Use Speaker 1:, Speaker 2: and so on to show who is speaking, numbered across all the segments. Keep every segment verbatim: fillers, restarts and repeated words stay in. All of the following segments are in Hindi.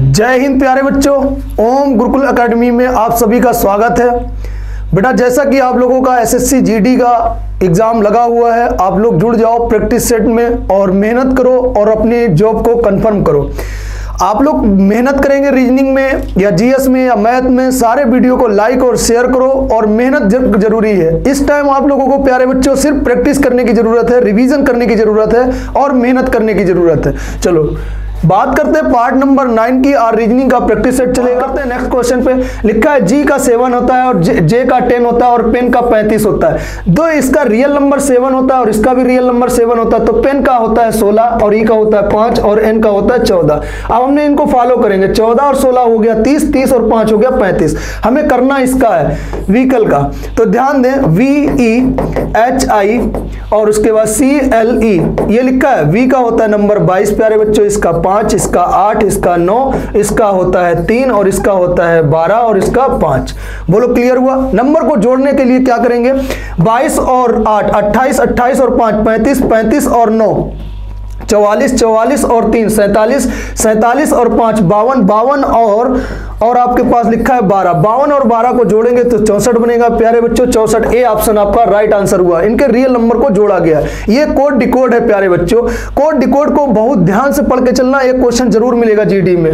Speaker 1: जय हिंद प्यारे बच्चों, ओम गुरुकुल एकेडमी में आप सभी का स्वागत है। बेटा, जैसा कि आप लोगों का एसएससी जीडी का एग्ज़ाम लगा हुआ है, आप लोग जुड़ जाओ प्रैक्टिस सेट में और मेहनत करो और अपनी जॉब को कंफर्म करो। आप लोग मेहनत करेंगे रीजनिंग में या जीएस में या मैथ में, सारे वीडियो को लाइक और शेयर करो और मेहनत जरूरी है। इस टाइम आप लोगों को प्यारे बच्चों सिर्फ प्रैक्टिस करने की ज़रूरत है, रिवीजन करने की ज़रूरत है और मेहनत करने की ज़रूरत है। चलो बात करते हैं पार्ट नंबर नाइन की और रीजनिंग का प्रैक्टिस सेट चलेगा। करते हैं नेक्स्ट क्वेश्चन पे। लिखा है जी का सेवन होता है और जे, जे का टेन होता है और पेन का पैंतीस होता है। दो इसका रियल नंबर सेवन होता है और इसका भी रियल नंबर सेवन होता है, तो पेन का होता है सोलह और ई का होता है पांच और एन का होता है चौदह। अब हमने इनको फॉलो करेंगे। चौदह और सोलह हो गया तीस, तीस और पांच हो गया पैंतीस। हमें करना इसका है व्हीकल का, तो ध्यान दें वी ई एच आई और उसके बाद सी एल ई। ये लिखा है वी का होता है नंबर बाईस प्यारे बच्चों, इसका पांच, इसका आठ, इसका नौ, इसका होता है तीन और इसका होता है बारह और इसका पांच। बोलो क्लियर हुआ। नंबर को जोड़ने के लिए क्या करेंगे? बाईस और आठ अट्ठाईस, अट्ठाईस और पांच पैंतीस, पैंतीस और नौ चौवालीस, चौवालीस और तीन सैंतालीस, सैंतालीस और पांच बावन, बावन और और आपके पास लिखा है बारह। बावन और बारह को जोड़ेंगे तो चौसठ बनेगा प्यारे बच्चों। चौसठ ए ऑप्शन आपका राइट आंसर हुआ। इनके रियल नंबर को जोड़ा गया। ये कोड डिकोड है प्यारे बच्चों। कोड डिकोड को बहुत ध्यान से पढ़ के चलना, एक क्वेश्चन जरूर मिलेगा जीडी में।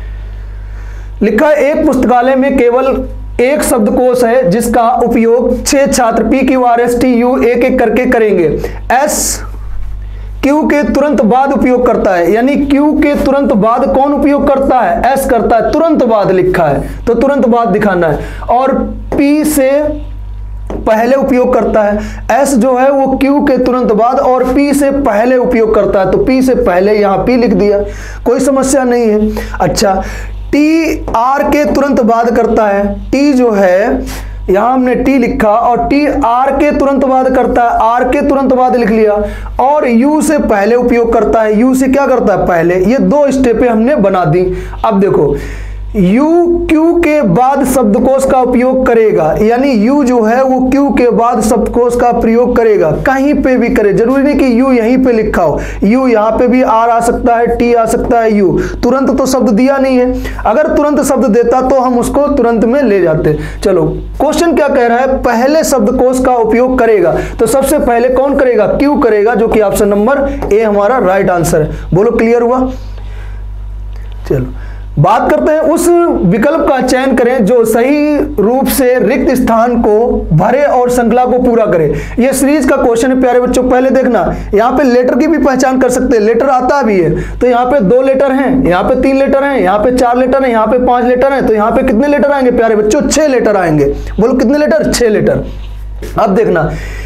Speaker 1: लिखा है एक पुस्तकालय में केवल एक शब्दकोश है जिसका उपयोग छह छात्र P Q R S T U एक एक करके करेंगे। एस क्यू के तुरंत बाद उपयोग करता है, यानी क्यू के तुरंत बाद कौन उपयोग करता है? एस करता है। तुरंत बाद लिखा है तो तुरंत बाद दिखाना है। और पी से पहले उपयोग करता है। एस जो है वो क्यू के तुरंत बाद और पी से पहले उपयोग करता है, तो पी से पहले यहां पी लिख दिया, कोई समस्या नहीं है। अच्छा, टी आर के तुरंत बाद करता है। टी जो है यहां हमने टी लिखा और टी आर के तुरंत बाद करता है, आर के तुरंत बाद लिख लिया। और यू से पहले उपयोग करता है, यू से क्या करता है? पहले। ये दो स्टेपें हमने बना दी। अब देखो यू क्यू के बाद शब्दकोश का उपयोग करेगा, यानी यू जो है वो क्यू के बाद शब्दकोश का प्रयोग करेगा, कहीं पे भी करे। जरूरी नहीं कि यू यहीं पे लिखा हो, यू यहाँ पे भी आर आ सकता है, टी आ सकता है, यू। तुरंत तो शब्द दिया नहीं है, अगर तुरंत शब्द देता तो हम उसको तुरंत में ले जाते। चलो क्वेश्चन क्या कह रहा है? पहले शब्दकोश का उपयोग करेगा, तो सबसे पहले कौन करेगा? क्यू करेगा, जो कि ऑप्शन नंबर ए हमारा राइट आंसर है। बोलो क्लियर हुआ। चलो बात करते हैं उस विकल्प का चयन करें जो सही रूप से रिक्त स्थान को भरे और श्रृंखला को पूरा करे। यह सीरीज का क्वेश्चन है प्यारे बच्चों। पहले देखना, यहाँ पे लेटर की भी पहचान कर सकते हैं, लेटर आता भी है। तो यहाँ पे दो लेटर हैं, यहाँ पे तीन लेटर हैं, यहाँ पे चार लेटर हैं, यहाँ पे पांच लेटर हैं, तो यहाँ पे कितने लेटर आएंगे प्यारे बच्चों? छह लेटर आएंगे। बोलो कितने लेटर? छह लेटर। अब देखना,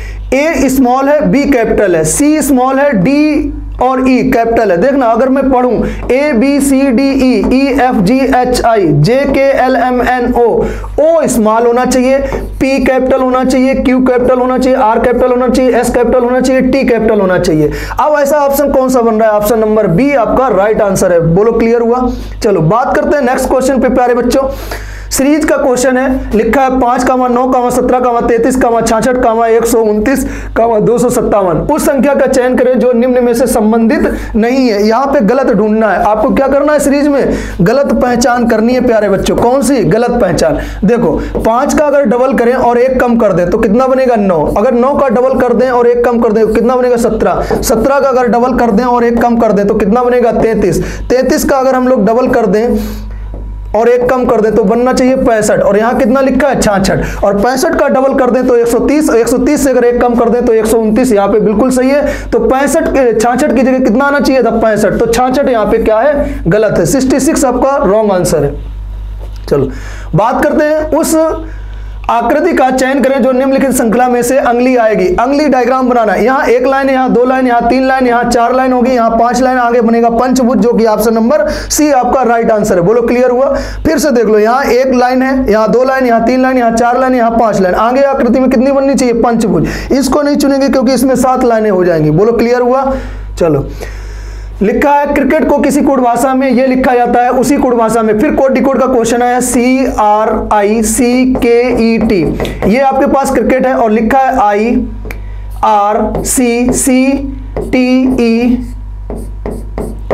Speaker 1: ए स्मॉल है, बी कैपिटल है, सी स्मॉल है, डी और ई कैपिटल है। देखना अगर मैं पढ़ूं A B C D E E F G H I J K L M N O, O small होना चाहिए, पी कैपिटल होना चाहिए, क्यू कैपिटल होना चाहिए, आर कैपिटल होना चाहिए, एस कैपिटल होना चाहिए, टी कैपिटल होना चाहिए। अब ऐसा ऑप्शन कौन सा बन रहा है? ऑप्शन नंबर बी आपका राइट आंसर है। बोलो क्लियर हुआ। चलो बात करते हैं नेक्स्ट क्वेश्चन पे प्यारे बच्चों। सीरीज का क्वेश्चन है। लिखा है पांच कामा नौ कामा सत्रह कामा तैतीस कामा छाछठ कामा एक सौ उनतीस कामा दो सौ सत्तावन। उस संख्या का चयन करें जो निम्न में से संबंधित नहीं है। यहाँ पे गलत ढूंढना है आपको। क्या करना है? सीरीज में गलत पहचान करनी है प्यारे बच्चों। कौन सी गलत पहचान? देखो पांच का अगर डबल करें और एक कम कर दें तो कितना बनेगा? नौ। अगर नौ का डबल कर दें और एक कम कर दें तो कितना बनेगा? सत्रह। सत्रह का अगर डबल कर दें और एक कम कर दें तो कितना बनेगा? तैतीस। तैतीस का अगर हम लोग डबल कर दें और एक कम कर दे तो बनना चाहिए पैंसठ। और यहाँ कितना लिखा है? छाछठ। और पैंसठ का डबल कर दें तो एक सौ तीस, एक सौ तीस से अगर एक कम कर दें तो एक सौ उनतीस। यहाँ पे बिल्कुल सही है। तो पैंसठ छाछठ की जगह कितना आना चाहिए था? पैंसठ। तो छाछठ यहाँ पे क्या है? गलत है। छियासठ आपका रॉन्ग आंसर है। चलो बात करते हैं उस आकृति का चयन करें जो निम्नलिखित श्रृंखला में से अंगुली आएगी। अंगुली डायग्राम बनाना है। यहाँ एक लाइन, यहाँ दो लाइन, यहाँ तीन लाइन, यहाँ चार लाइन होगी, यहाँ पांच लाइन, आगे बनेगा पंचभुज, जो कि ऑप्शन नंबर सी आपका राइट आंसर है। बोलो क्लियर हुआ। फिर से देख लो, यहाँ एक लाइन है, यहाँ दो लाइन, यहाँ तीन लाइन, यहाँ चार लाइन, यहाँ पांच लाइन, आगे आकृति में कितनी बननी चाहिए? पंचभुज। इसको नहीं चुनेंगे क्योंकि इसमें सात लाइनें हो जाएंगी। बोलो क्लियर हुआ। चलो लिखा है क्रिकेट को किसी कोड भाषा में ये लिखा जाता है उसी कोड भाषा में। फिर कोड डिकोड का क्वेश्चन है सी आर आई सी के ई टी। ये आपके पास क्रिकेट है और लिखा है I R C C T E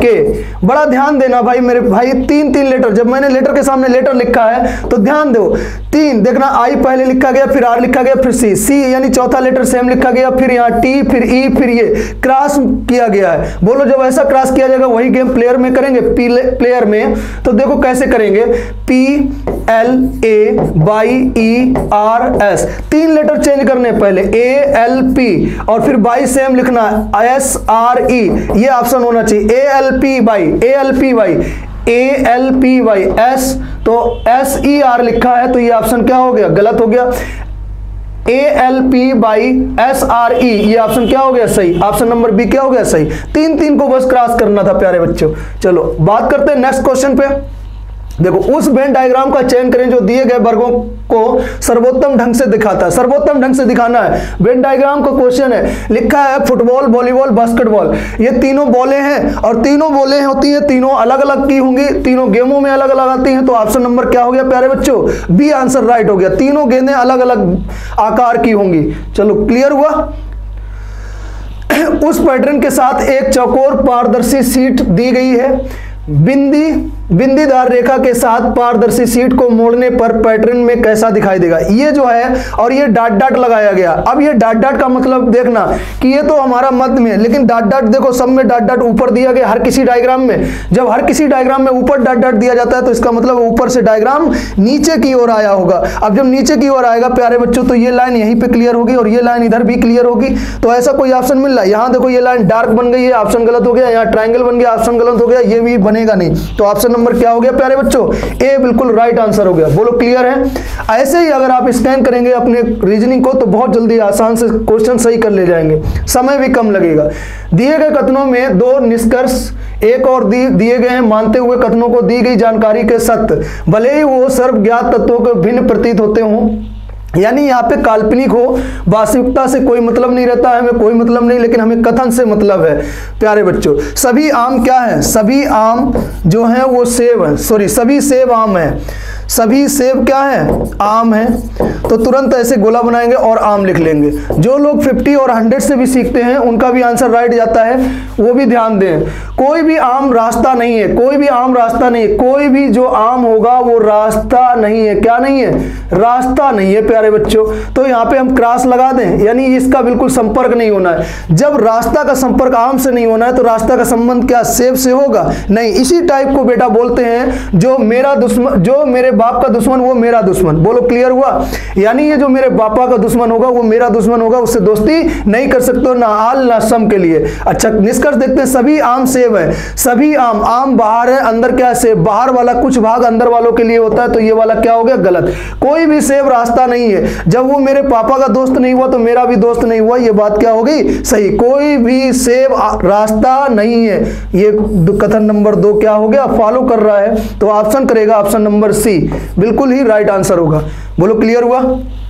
Speaker 1: के। बड़ा ध्यान देना भाई मेरे भाई, तीन तीन लेटर, जब मैंने लेटर के सामने लेटर लिखा है तो ध्यान दो, तीन देखना, आई पहले लिखा गया, फिर आर लिखा गया, फिर सी, सी यानी चौथा लेटर सेम लिखा गया, फिर यहाँ टी, फिर ई, फिर ये क्रॉस किया गया है। बोलो जब ऐसा क्रॉस किया जाएगा वही गेम प्लेयर में करेंगे, प्लेयर में तो देखो कैसे करेंगे, P L A Y E R S, तीन लेटर चेंज करने पहले, ए एल पी और फिर बाई सेम लिखना एस आर ई, ये ऑप्शन होना चाहिए, A L P Y, A L P Y, A L P Y S, तो एस ई आर लिखा है तो ये ऑप्शन क्या हो गया, गलत हो गया। A L P Y S R E, ये ऑप्शन क्या हो गया, सही, ऑप्शन नंबर बी क्या हो गया, सही। तीन तीन को बस क्रॉस करना था प्यारे बच्चों। चलो बात करते हैं नेक्स्ट क्वेश्चन पे। देखो उस वेन डायग्राम का चयन करें जो दिए गए वर्गों को सर्वोत्तम ढंग से दिखाता है। सर्वोत्तम ढंग से दिखाना है, वेन डायग्राम का क्वेश्चन है, लिखा है फुटबॉल, वॉलीबॉल, बास्केटबॉल, ये तीनों बॉलें हैं और तीनों बॉलें होती हैं, तीनों अलग अलग की होंगी, तीनों गेमों में अलग अलग आती हैं, तो ऑप्शन नंबर क्या हो गया प्यारे बच्चों, बी आंसर राइट हो गया। तीनों गेंदें अलग अलग आकार की होंगी। चलो क्लियर हुआ। उस पैटर्न के साथ एक चौकोर पारदर्शी शीट दी गई है, बिंदी बिंदीदार रेखा के साथ पारदर्शी शीट को मोड़ने पर पैटर्न में कैसा दिखाई देगा। ये जो है और ये डॉट डॉट लगाया गया। अब ये डॉट डॉट का मतलब देखना कि ये तो हमारा मध्य में, लेकिन डॉट डॉट देखो सब में डॉट डॉट ऊपर दिया गया हर किसी डायग्राम में। जब हर किसी डायग्राम में ऊपर डॉट डॉट दिया जाता है तो इसका मतलब ऊपर से डायग्राम नीचे की ओर आया होगा। अब जब नीचे की ओर आएगा प्यारे बच्चों तो ये लाइन यहीं पे क्लियर होगी और ये लाइन इधर भी क्लियर होगी। तो ऐसा कोई ऑप्शन मिल रहा है, यहाँ देखो ये लाइन डार्क बन गई है, ऑप्शन गलत हो गया, यहाँ ट्राइंगल बन गया, ऑप्शन गलत हो गया, ये भी बनेगा नहीं। तो ऑप्शन नंबर क्या हो गया प्यारे बच्चों, ए बिल्कुल राइट आंसर हो गया। बोलो क्लियर है। ऐसे ही अगर आप स्कैन करेंगे अपने रीजनिंग को तो बहुत जल्दी आसान से क्वेश्चन सही कर ले जाएंगे, समय भी कम लगेगा। दिए गए कथनों में दो निष्कर्ष एक और दी, दिए गए हैं, मानते हुए कथनों को दी गई जानकारी के सत्य भले ही वो सर्वज्ञात तत्वों के भिन्न प्रतीत होते हों, यानी यहाँ पे काल्पनिक हो, वास्तविकता से कोई मतलब नहीं रहता है, हमें कोई मतलब नहीं, लेकिन हमें कथन से मतलब है प्यारे बच्चों। सभी आम क्या है, सभी आम जो है वो सेब है, सॉरी सभी सेब आम है, सभी सेब क्या है, आम है। तो तुरंत ऐसे गोला बनाएंगे और आम लिख लेंगे। जो लोग पचास और सौ से भी सीखते हैं उनका भी आंसर राइट जाता है, वो भी ध्यान दें। कोई भी आम रास्ता नहीं है, कोई भी आम रास्ता नहीं है, कोई भी जो आम होगा वो रास्ता नहीं है। क्या नहीं है, रास्ता नहीं है प्यारे बच्चों। तो यहाँ पे हम क्रॉस लगा दें, यानी इसका बिल्कुल संपर्क नहीं होना है। जब रास्ता का संपर्क आम से नहीं होना है तो रास्ता का संबंध क्या सेब से होगा, नहीं। इसी टाइप को बेटा बोलते हैं जो मेरा दुश्मन, जो मेरे बाप का दुश्मन वो मेरा दुश्मन। बोलो क्लियर हुआ। यानी ये जो मेरे पापा का दुश्मन होगा वो मेरा दुश्मन होगा, उससे दोस्ती नहीं कर सकते हो, ना आल ना सम के लिए। अच्छा निष्कर्ष देखते हैं, सभी आम सेब है, सभी आम, आम बाहर है, अंदर क्या है सेब, बाहर वाला कुछ भाग अंदर वालों के लिए होता है, तो ये वाला क्या हो गया गलत। कोई भी सेब रास्ता नहीं है, जब वो मेरे पापा का दोस्त नहीं हुआ तो मेरा भी दोस्त नहीं हुआ, ये बात क्या हो गई सही। कोई भी सेब रास्ता नहीं है, ये कथन नंबर दो क्या हो गया फॉलो कर रहा है, तो ऑप्शन करेगा ऑप्शन नंबर सी, बिल्कुल ही राइट आंसर होगा। बोलो क्लियर हुआ।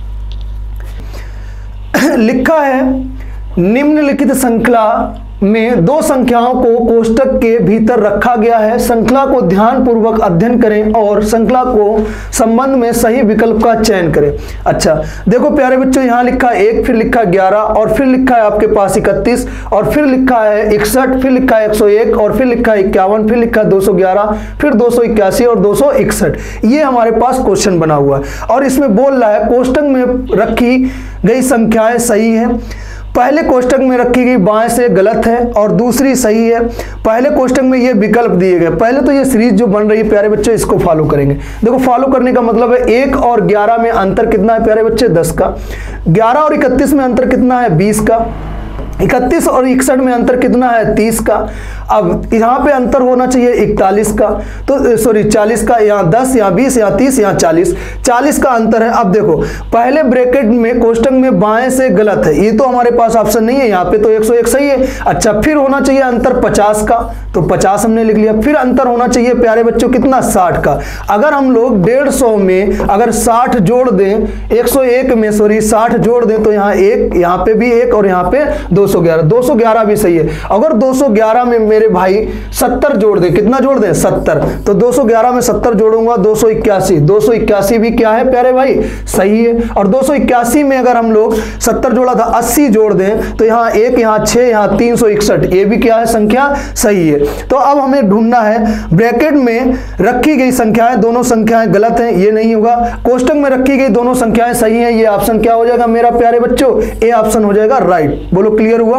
Speaker 1: लिखा है निम्नलिखित श्रृंखला में दो संख्याओं को कोष्टक के भीतर रखा गया है, श्रृंखला को ध्यान पूर्वक अध्ययन करें और श्रृंखला को संबंध में सही विकल्प का चयन करें। अच्छा देखो प्यारे बच्चों, यहाँ लिखा है एक, फिर लिखा है ग्यारह और फिर लिखा है आपके पास इकतीस और फिर लिखा है इकसठ, फिर लिखा है एक सौ एक और फिर लिखा है इक्यावन, फिर लिखा है दो सौ ग्यारह, फिर दो सौ इक्यासी और दो सौ इकसठ। ये हमारे पास क्वेश्चन बना हुआ है और इसमें बोल रहा है कोष्टक में रखी गई संख्याएं सही है। पहले कोष्टक में रखी गई बाएं से गलत है और दूसरी सही है। पहले कोष्टक में ये विकल्प दिए गए। पहले तो ये सीरीज जो बन रही है प्यारे बच्चे इसको फॉलो करेंगे। देखो फॉलो करने का मतलब है एक और ग्यारह में अंतर कितना है प्यारे बच्चे, दस का। ग्यारह और इकतीस में अंतर कितना है, बीस का। इकतीस और इकसठ में अंतर कितना है, तीस का। अब यहाँ पे अंतर होना चाहिए इकतालीस का, तो सॉरी चालीस का, यहाँ दस, यहाँ बीस, यहाँ तीस, यहाँ चालीस, चालीस का अंतर है। अब देखो पहले ब्रैकेट में कोष्टक में बाएं से गलत है, ये तो हमारे पास ऑप्शन नहीं है, यहाँ पे तो एक सौ एक सही है। अच्छा फिर होना चाहिए अंतर पचास का, तो पचास हमने लिख लिया। फिर अंतर होना चाहिए प्यारे बच्चों कितना, साठ का। अगर हम लोग डेढ़ सौ में अगर साठ जोड़ दें, एक सौ एक में सॉरी साठ जोड़ दें तो यहाँ एक, यहाँ पे भी एक और यहाँ पे दो सौ सौ ग्यारह, दो सौ ग्यारह भी सही है। अगर दो सौ ग्यारह में मेरे भाई सत्तर जोड़ दें, कितना जोड़ दें सत्तर, तो दो सौ ग्यारह में सत्तर जोड़ूंगा दो सौ इक्यासी, दो सौ इक्यासी भी क्या है प्यारे भाई सही है। और दो सौ इक्यासी में अगर हम लोग सत्तर जोड़ा था अस्सी जोड़ दें तो यहाँ एक, यहाँ छह, यहाँ तीन सौ इकसठ, ये भी क्या है संख्या सही है। तो अब हमें ढूंढना है ब्रैकेट में रखी गई संख्याएं, दोनों संख्याएं गलत हैं, ये नहीं होगा। कोष्टक में रखी गई दोनों संख्याएं सही हैं, ये ऑप्शन क्या हो जाएगा मेरा प्यारे बच्चों, ए ऑप्शन हो जाएगा राइट। बोलो क्लियर हुआ,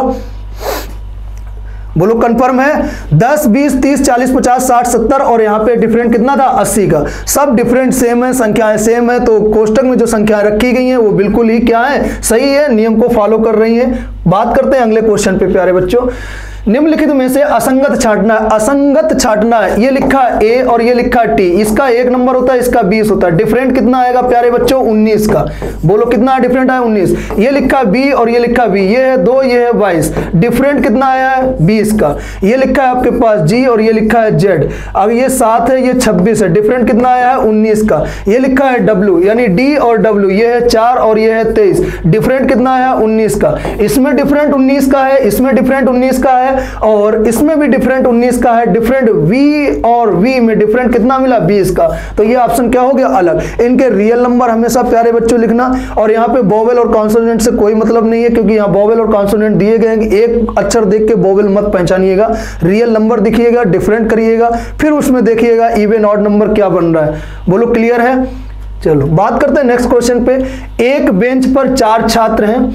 Speaker 1: बोलो कंफर्म है। दस, बीस, तीस, चालीस, पचास, साठ, सत्तर और यहाँ पे डिफरेंट कितना था अस्सी का, सब डिफरेंट सेम है, संख्याएं सेम है, तो कोष्टक में जो संख्याएं रखी गई हैं वो बिल्कुल ही क्या है सही है, नियम को फॉलो कर रही हैं। बात करते हैं अगले क्वेश्चन पे प्यारे बच्चों। निम्नलिखित में से असंगत छांटना, असंगत छांटना, ये लिखा ए और ये लिखा टी, इसका एक नंबर होता है, इसका बीस होता है, डिफरेंट कितना आएगा प्यारे बच्चों उन्नीस का। बोलो कितना डिफरेंट आया उन्नीस। ये लिखा बी और ये लिखा बी, ये है दो ये है बाईस, डिफरेंट कितना आया है बीस का। ये लिखा है आपके पास जी और ये लिखा है जेड, अब ये सात है ये छब्बीस है, डिफरेंट कितना आया है उन्नीस का। ये लिखा है डब्ल्यू यानी डी और डब्ल्यू, ये है चार और ये है तेईस, डिफरेंट कितना आया उन्नीस का। इसमें डिफरेंट उन्नीस का है, इसमें डिफरेंट उन्नीस का है और इसमें भी डिफरेंट उन्नीस का है, डिफरेंट V और V में डिफरेंट कितना मिला बीस का। तो ये ऑप्शन क्या हो गया अलग। इनके रियल नंबर हमेशा प्यारे बच्चों लिखना, और यहाँ पे वोवेल और कॉन्सोनेंट से कोई मतलब नहीं है, क्योंकि यहाँ वोवेल और कॉन्सोनेंट दिए गए हैं, एक अक्षर देख के वोवेल मत पहचानिएगा, रियल नंबर दिखिएगा, डिफरेंट करिएगा, फिर उसमें देखिएगा इवन ऑड नंबर क्या बन रहा है। बोलो क्लियर है। चलो बात करते हैं नेक्स्ट क्वेश्चन पे। एक बेंच पर चार छात्र हैं,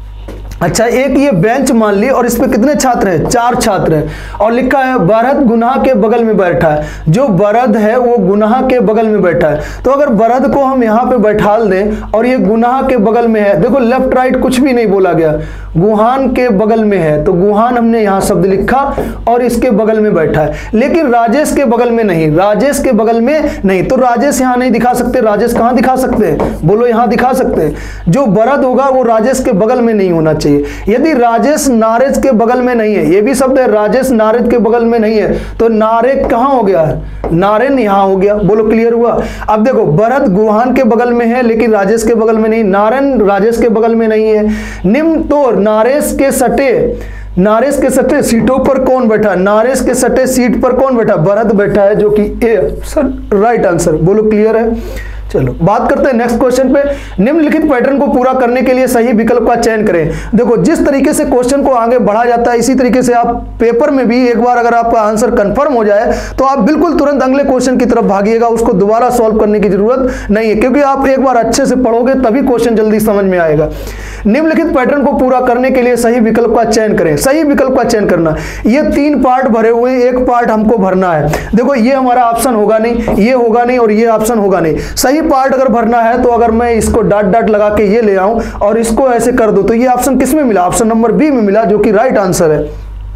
Speaker 1: अच्छा एक ये बेंच मान ली और इस पे कितने छात्र हैं चार छात्र हैं, और लिखा है बरहद गुनाह के बगल में बैठा है। जो बरहद है वो गुनाह के बगल में बैठा है, तो अगर बरहद को हम यहाँ पे बैठाल दें और ये गुनाह के बगल में है, देखो लेफ्ट राइट कुछ भी नहीं बोला गया, गुहान के बगल में है, तो गुहान हमने यहाँ शब्द लिखा और इसके बगल में बैठा है, लेकिन राजेश के बगल में नहीं, राजेश के बगल में नहीं, तो राजेश यहाँ नहीं दिखा सकते। राजेश कहाँ दिखा सकते हैं, बोलो यहाँ दिखा सकते हैं। जो बरहद होगा वो राजेश के बगल में नहीं होना चाहिए। यदि राजेश नारेज के बगल में नहीं है, ये भी शब्द है राजेश नारेज के बगल में नहीं है, तो नारे कहां हो गया है, नारेन यहां हो गया। बोलो क्लियर हुआ। अब देखो बरहद गुहान के बगल में है लेकिन राजेश के बगल में नहीं, नारायण राजेश के बगल में नहीं है। निम्न तो नारेश के सटे, नारेश के सटे सीटों पर कौन बैठा है, नारेश के सटे सीट पर कौन बैठा, बरहद बैठा है, जो कि ए सर राइट आंसर। बोलो क्लियर है। चलो बात करते हैं नेक्स्ट क्वेश्चन पे। निम्नलिखित पैटर्न को पूरा करने के लिए सही विकल्प का चयन करें। देखो जिस तरीके से क्वेश्चन को आगे बढ़ा जाता है इसी तरीके से आप पेपर में भी एक बार अगर आपका आंसर कंफर्म हो जाए तो आप बिल्कुल तुरंत अगले क्वेश्चन की तरफ भागिएगा, उसको दोबारा सॉल्व करने की जरूरत नहीं है, क्योंकि आप एक बार अच्छे से पढ़ोगे तभी क्वेश्चन जल्दी समझ में आएगा। निम्नलिखित पैटर्न को पूरा करने के लिए सही विकल्प का चयन करें। सही विकल्प का चयन करना, ये तीन पार्ट भरे हुए, एक पार्ट हमको भरना है। देखो ये हमारा ऑप्शन होगा नहीं, ये होगा नहीं और ये ऑप्शन होगा नहीं। सही पार्ट अगर भरना है तो अगर मैं इसको डॉट डॉट लगा के ये ले आऊं और इसको ऐसे कर दूं तो ये ऑप्शन किस में मिला, ऑप्शन नंबर बी में मिला, जो कि राइट आंसर है।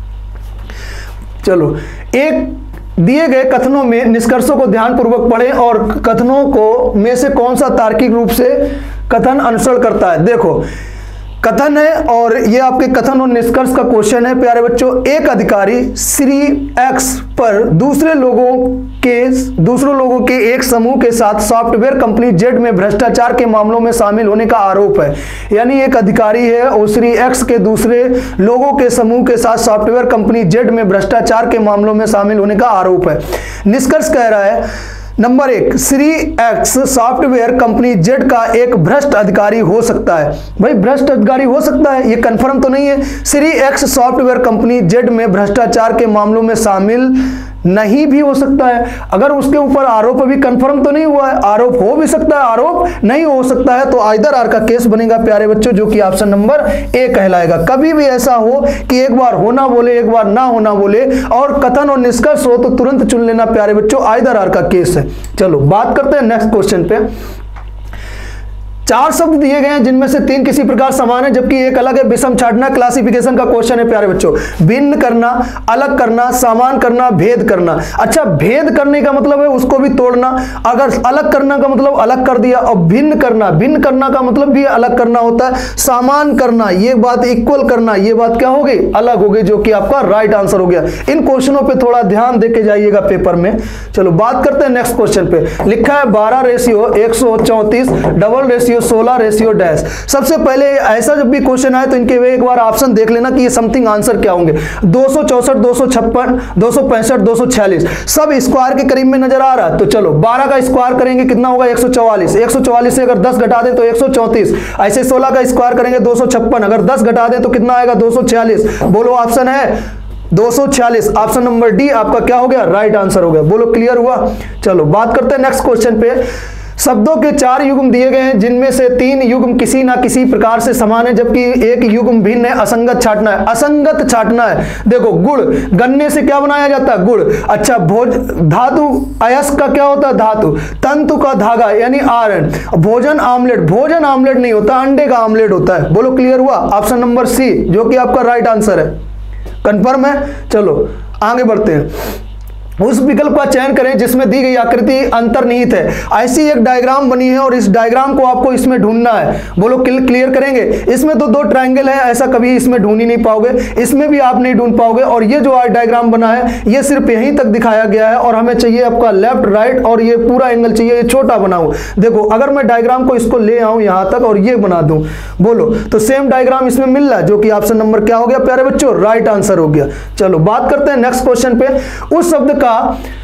Speaker 1: चलो एक दिए गए कथनों में निष्कर्षों को ध्यानपूर्वक पढ़ें और कथनों को में से कौन सा तार्किक रूप से कथन अनुसरण करता है। देखो कथन है और ये आपके कथन और निष्कर्ष का क्वेश्चन है प्यारे बच्चों। एक अधिकारी श्री एक्स पर दूसरे लोगों के दूसरों लोगों के एक समूह के साथ सॉफ्टवेयर कंपनी जेड में भ्रष्टाचार के मामलों में शामिल होने का आरोप है। यानी एक अधिकारी है और श्री एक्स के दूसरे लोगों के समूह के साथ सॉफ्टवेयर कंपनी जेड में भ्रष्टाचार के मामलों में शामिल होने का आरोप है। निष्कर्ष कह रहा है नंबर एक, Shri X software company Z का एक भ्रष्ट अधिकारी हो सकता है। भाई भ्रष्ट अधिकारी हो सकता है, ये कंफर्म तो नहीं है। Shri X software company Z में भ्रष्टाचार के मामलों में शामिल नहीं भी हो सकता है। अगर उसके ऊपर आरोप अभी कंफर्म तो नहीं हुआ है, आरोप हो भी सकता है, आरोप नहीं हो सकता है, तो आइदर आर का केस बनेगा प्यारे बच्चों, जो कि ऑप्शन नंबर ए कहलाएगा। कभी भी ऐसा हो कि एक बार होना बोले एक बार ना होना बोले और कथन और निष्कर्ष हो तो तुरंत चुन लेना प्यारे बच्चों, आइदर आर का केस है। चलो बात करते हैं नेक्स्ट क्वेश्चन पे। चार शब्द दिए गए हैं जिनमें से तीन किसी प्रकार समान है जबकि एक अलग है। विषम छांटना क्लासिफिकेशन का क्वेश्चन है प्यारे बच्चों। भिन्न करना, अलग करना, समान करना, भेद करना। अच्छा भेद करने का मतलब है उसको भी तोड़ना, अगर अलग करना का मतलब अलग कर दिया, और भिन्न करना, भिन्न करना का मतलब भी अलग करना होता है। समान करना ये बात, इक्वल करना ये बात क्या हो गई, अलग हो गई, जो कि आपका राइट आंसर हो गया। इन क्वेश्चनों पे थोड़ा ध्यान देके जाइएगा पेपर में। चलो बात करते हैं नेक्स्ट क्वेश्चन पे। लिखा है बारह रेशियो एक सौ चौंतीस डबल रेशियो सोलह रेशियो डैश। सबसे पहले ऐसा जब भी क्वेश्चन आए तो इनके वे एक बार ऑप्शन देख लेना कि ये समथिंग आंसर क्या होंगे। दो सौ चौसठ, दो सौ छप्पन, दो सौ पैंसठ, दो सौ छियालीस, सब स्क्वायर के करीब में नजर आ रहा है। तो चलो बारह का स्क्वायर करेंगे कितना होगा, एक सौ चौवालीस। एक सौ चौवालीस से अगर दस घटा दें तो एक सौ चौंतीस। ऐसे सोलह का स्क्वायर करेंगे दो सौ छप्पन, अगर दस घटा दें तो कितना आएगा, दो सौ छियालीस। बोलो ऑप्शन है दो सौ छियालीस। ऑप्शन नंबर डी आपका क्या हो गया, राइट आंसर हो गया। बोलो क्लियर हुआ। चलो बात करते हैं नेक्स्ट क्वेश्चन पे। शब्दों के चार युग्म दिए गए हैं जिनमें से तीन युग्म किसी ना किसी प्रकार से समान है जबकि एक युग्म भिन्न है। असंगत छांटना है, असंगत छांटना है। देखो गुड़, गन्ने से क्या बनाया जाता है, गुड़। अच्छा भोज धातु, अयस्क का क्या होता है, धातु। तंतु का धागा यानी आयरन। भोजन आमलेट, भोजन आमलेट नहीं होता, अंडे का आमलेट होता है। बोलो क्लियर हुआ। ऑप्शन नंबर सी जो कि आपका राइट आंसर है, कंफर्म है। चलो आगे बढ़ते हैं। उस विकल्प का चयन करें जिसमें दी गई आकृति अंतर्निहित है। ऐसी एक डायग्राम बनी है और इस डायग्राम को आपको इसमें ढूंढना है। बोलो क्लियर करेंगे। इसमें तो दो ट्रायंगल है, ऐसा कभी इसमें ढूंढ ही नहीं पाओगे, इसमें भी आप नहीं ढूंढ पाओगे। और ये जो डायग्राम बना है ये सिर्फ यहीं तक दिखाया गया है और हमें चाहिए आपका लेफ्ट राइट और ये पूरा एंगल चाहिए, ये छोटा बनाऊं। देखो अगर मैं डायग्राम को इसको ले आऊं यहां तक और ये बना दूं, बोलो तो सेम डायग्राम इसमें मिल रहा है जो कि ऑप्शन नंबर क्या हो गया प्यारे बच्चों, राइट आंसर हो गया। चलो बात करते हैं नेक्स्ट क्वेश्चन पे। उस शब्द का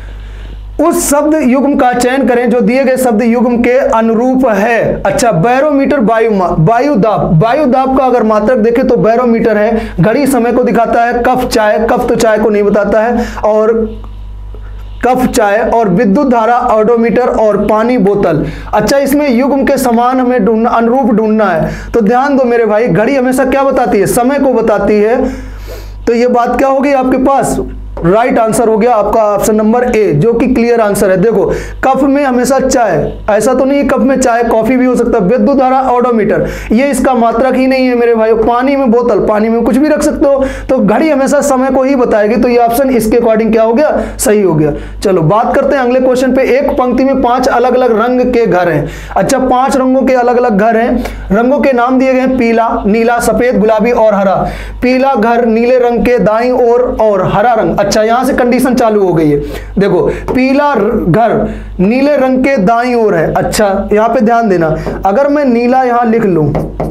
Speaker 1: उस शब्द युग्म का चयन करें जो दिए गए शब्द युग्म के अनुरूप है। अच्छा बैरोमीटर, वायु वायु दाब। वायु दाब का अगर मात्रक देखें तो बैरोमीटर है, घड़ी समय को दिखाता है। कफ चाय, कफ तो चाय को नहीं बताता है, और कफ चाय। और विद्युत धारा ऑडोमीटर, और पानी बोतल। अच्छा इसमें युग्म के समान हमें ढूंढना, अनुरूप ढूंढना है। तो ध्यान दो मेरे भाई, घड़ी हमेशा क्या बताती है, समय को बताती है। तो ये बात क्या होगी आपके पास, राइट आंसर हो गया आपका ऑप्शन नंबर ए जो कि क्लियर आंसर है। देखो कप में हमेशा चाय, ऐसा तो नहीं कप में चाय, कॉफी भी हो सकता है। विद्युत धारा ऑडोमीटर, ये इसका मात्रक ही नहीं है मेरे भाई। पानी में बोतल, पानी में कुछ भी रख सकते हो। तो घड़ी हमेशा समय को ही बताएगी, तो ये ऑप्शन इसके अकॉर्डिंग क्या हो गया, सही हो गया। चलो बात करते हैं अगले क्वेश्चन पे। एक पंक्ति में पांच अलग अलग रंग के घर हैं। अच्छा पांच रंगों के अलग अलग घर हैं, रंगों के नाम दिए गए पीला, नीला, सफेद, गुलाबी और हरा। पीला घर नीले रंग के दाईं ओर और हरा रंग, अच्छा यहां से कंडीशन चालू हो गई है। देखो पीला घर नीले रंग के दाईं ओर है। अच्छा यहां पे ध्यान देना, अगर मैं नीला यहां लिख लूं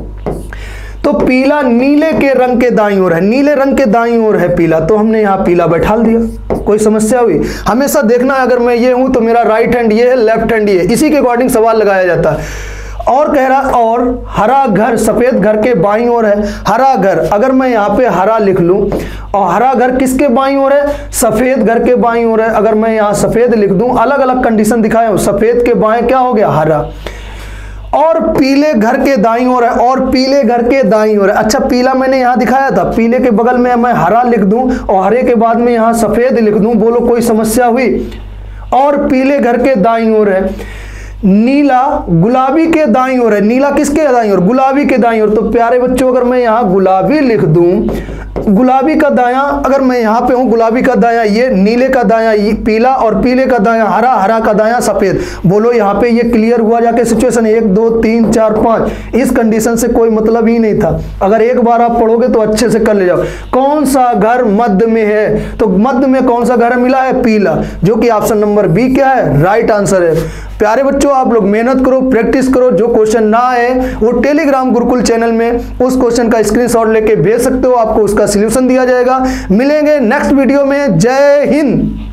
Speaker 1: तो पीला नीले के रंग के दाईं ओर है, नीले रंग के दाईं ओर है पीला, तो हमने यहां पीला बैठा दिया। कोई समस्या हुई? हमेशा देखना अगर मैं ये हूं तो मेरा राइट हैंड ये है, लेफ्ट हैंड ये है, इसी के अकॉर्डिंग सवाल लगाया जाता है। और कह रहा और हरा घर सफेद घर के बाईं ओर है। हरा घर, अगर मैं यहाँ पे हरा लिख लूं और हरा घर किसके बाईं ओर है, सफेद घर के बाईं ओर है। अगर मैं यहाँ सफेद लिख दूं, अलग अलग कंडीशन दिखाया हूं, सफेद के बाएं क्या हो गया, हरा। और पीले घर के दाईं ओर है, और पीले घर के दाईं ओर है। अच्छा पीला मैंने यहाँ दिखाया था, पीले के बगल में मैं हरा लिख दूं और हरे के बाद में यहाँ सफेद लिख दूं, बोलो कोई समस्या हुई? और पीले घर के दाईं ओर है। नीला गुलाबी के दाईं ओर है, नीला किसके दाईं ओर, गुलाबी के दाईं ओर। तो प्यारे बच्चों अगर मैं यहाँ गुलाबी लिख दूं, गुलाबी का दायां, अगर मैं यहाँ पे हूँ गुलाबी का दायां ये, नीले का दायां ये पीला, और पीले का दायां हरा, हरा का दायां सफेद। बोलो यहाँ पे ये क्लियर हुआ जाके सिचुएशन, एक दो तीन चार पांच, इस कंडीशन से कोई मतलब ही नहीं था। अगर एक बार आप पढ़ोगे तो अच्छे से कर ले जाओ। कौन सा घर मध्य में है, तो मध्य में कौन सा घर मिला है, पीला, जो कि ऑप्शन नंबर बी क्या है, राइट आंसर है। प्यारे बच्चों आप लोग मेहनत करो, प्रैक्टिस करो, जो क्वेश्चन ना आए वो टेलीग्राम गुरुकुल चैनल में उस क्वेश्चन का स्क्रीनशॉट लेके भेज सकते हो, आपको उसका सॉल्यूशन दिया जाएगा। मिलेंगे नेक्स्ट वीडियो में। जय हिंद।